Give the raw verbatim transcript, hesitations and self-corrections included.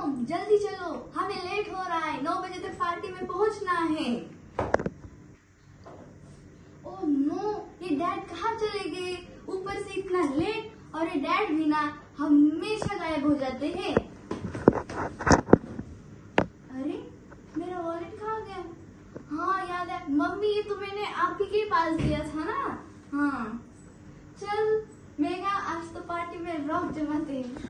Mom जल्दी चलो, हमें लेट हो रहा है, नौ बजे तक पार्टी में पहुंचना है। ओह नो, ये डैड कहाँ चले गए? ऊपर से इतना लेट, और ये डैड भी ना हमेशा गायब हो जाते हैं। अरे मेरा वॉलेट कहाँ गया? हाँ याद है मम्मी, ये तो मैंने आप ही के पास दिया था ना। हाँ चल मेघा, आज तो पार्टी में रॉक जमाते हैं।